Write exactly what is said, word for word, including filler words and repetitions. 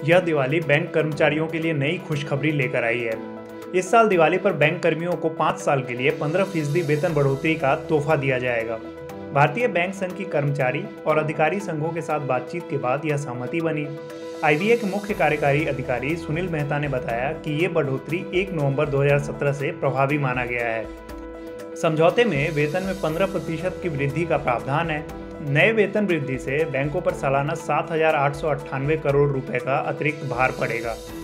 यह दिवाली बैंक कर्मचारियों के लिए नई खुशखबरी लेकर आई है। इस साल दिवाली पर बैंक कर्मियों को पाँच साल के लिए पंद्रह फीसदी वेतन बढ़ोतरी का तोहफा दिया जाएगा। भारतीय बैंक संघ की कर्मचारी और अधिकारी संघों के साथ बातचीत के बाद यह सहमति बनी। आई बी ए के मुख्य कार्यकारी अधिकारी सुनील मेहता ने बताया कि ये बढ़ोतरी एक नवंबर दो हज़ार सत्रह से प्रभावी माना गया है। समझौते में वेतन में पंद्रह प्रतिशत की वृद्धि का प्रावधान है। नए वेतन वृद्धि से बैंकों पर सालाना सात हजार आठ सौ अट्ठानवे करोड़ रुपए का अतिरिक्त भार पड़ेगा।